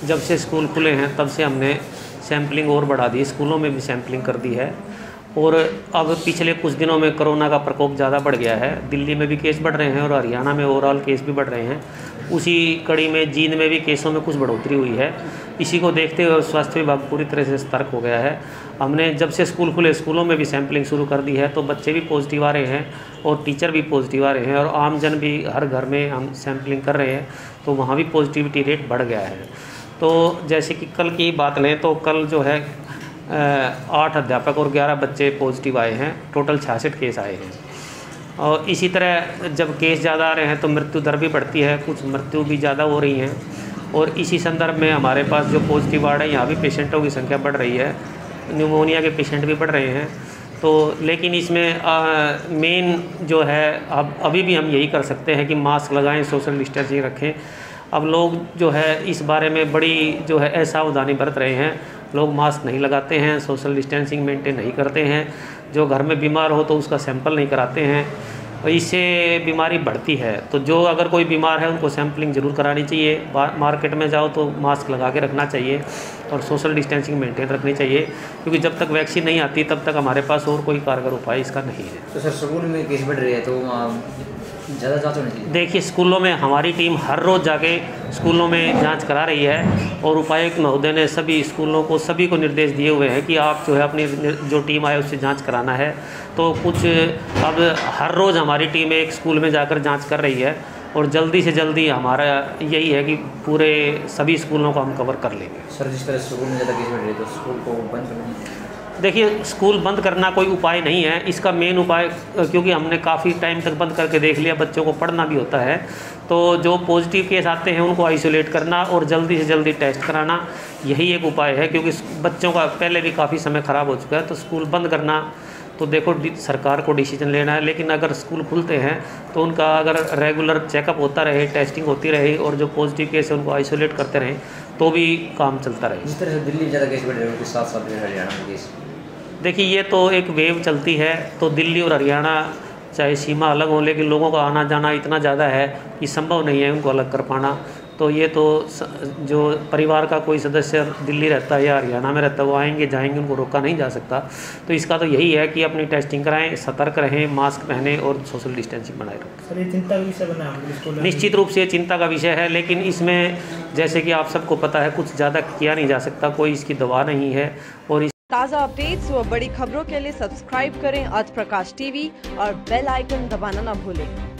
जब से स्कूल खुले हैं तब से हमने सैम्पलिंग और बढ़ा दी, स्कूलों में भी सैम्पलिंग कर दी है। और अब पिछले कुछ दिनों में कोरोना का प्रकोप ज़्यादा बढ़ गया है, दिल्ली में भी केस बढ़ रहे हैं और हरियाणा में ओवरऑल केस भी बढ़ रहे हैं। उसी कड़ी में जींद में भी केसों में कुछ बढ़ोतरी हुई है। इसी को देखते हुए स्वास्थ्य विभाग पूरी तरह से सतर्क हो गया है। हमने जब से स्कूल खुले स्कूलों में भी सैम्पलिंग शुरू कर दी है, तो बच्चे भी पॉजिटिव आ रहे हैं और टीचर भी पॉजिटिव आ रहे हैं और आमजन भी हर घर में हम सैम्पलिंग कर रहे हैं, तो वहाँ भी पॉजिटिविटी रेट बढ़ गया है। तो जैसे कि कल की बात लें तो कल जो है 8 अध्यापक और 11 बच्चे पॉजिटिव आए हैं, टोटल 66 केस आए हैं। और इसी तरह जब केस ज़्यादा आ रहे हैं तो मृत्यु दर भी बढ़ती है, कुछ मृत्यु भी ज़्यादा हो रही हैं। और इसी संदर्भ में हमारे पास जो पॉजिटिव वार्ड है, यहाँ भी पेशेंटों की संख्या बढ़ रही है, न्यूमोनिया के पेशेंट भी बढ़ रहे हैं। तो लेकिन इसमें मेन जो है अब अभी भी हम यही कर सकते हैं कि मास्क लगाएं, सोशल डिस्टेंसिंग रखें। अब लोग जो है इस बारे में बड़ी जो है असावधानी बरत रहे हैं, लोग मास्क नहीं लगाते हैं, सोशल डिस्टेंसिंग मेंटेन नहीं करते हैं, जो घर में बीमार हो तो उसका सैंपल नहीं कराते हैं, और इससे बीमारी बढ़ती है। तो जो अगर कोई बीमार है उनको सैंपलिंग ज़रूर करानी चाहिए, मार्केट में जाओ तो मास्क लगा के रखना चाहिए और सोशल डिस्टेंसिंग मेंटेन रखनी चाहिए, क्योंकि जब तक वैक्सीन नहीं आती तब तक हमारे पास और कोई कारगर उपाय इसका नहीं है। तो सर स्कूल में केस बढ़ रही है तो ज़्यादा जाँच होनी चाहिए। देखिए, स्कूलों में हमारी टीम हर रोज़ जाके स्कूलों में जांच करा रही है और उपायुक्त महोदय ने सभी स्कूलों को सभी को निर्देश दिए हुए हैं कि आप जो है अपनी जो टीम आए उससे जांच कराना है। तो कुछ अब हर रोज़ हमारी टीम एक स्कूल में जाकर जांच कर रही है और जल्दी से जल्दी हमारा यही है कि पूरे सभी स्कूलों को हम कवर कर लेंगे। सर जिस तरह स्कूल में ज़्यादा केस बढ़ रही है तो स्कूल को बंद करना। देखिए, स्कूल बंद करना कोई उपाय नहीं है, इसका मेन उपाय, क्योंकि हमने काफ़ी टाइम तक बंद करके देख लिया, बच्चों को पढ़ना भी होता है, तो जो पॉजिटिव केस आते हैं उनको आइसोलेट करना और जल्दी से जल्दी टेस्ट कराना, यही एक उपाय है। क्योंकि बच्चों का पहले भी काफ़ी समय ख़राब हो चुका है, तो स्कूल बंद करना तो देखो सरकार को डिसीजन लेना है, लेकिन अगर स्कूल खुलते हैं तो उनका अगर रेगुलर चेकअप होता रहे, टेस्टिंग होती रहे और जो पॉजिटिव केस है उनको आइसोलेट करते रहें तो भी काम चलता रहे। जिस तरह से दिल्ली ज़्यादा केस बढ़ रहे हैं उसके साथ साथ हरियाणा में केस। देखिए, ये तो एक वेव चलती है, तो दिल्ली और हरियाणा चाहे सीमा अलग हो, लेकिन लोगों का आना जाना इतना ज़्यादा है कि संभव नहीं है उनको अलग कर पाना। तो ये तो जो परिवार का कोई सदस्य दिल्ली रहता है या हरियाणा में रहता है वो आएंगे जाएंगे, उनको रोका नहीं जा सकता। तो इसका तो यही है कि अपनी टेस्टिंग कराएं, सतर्क रहें, मास्क पहनें और सोशल डिस्टेंसिंग बनाए रखें। सर ये चिंता का विषय बना है। निश्चित रूप से ये चिंता का विषय है, लेकिन इसमें जैसे कि आप सबको पता है कुछ ज़्यादा किया नहीं जा सकता, कोई इसकी दवा नहीं है। और ताज़ा अपडेट्स व बड़ी खबरों के लिए सब्सक्राइब करें आज प्रकाश टीवी और बेल आइकन दबाना न भूलें।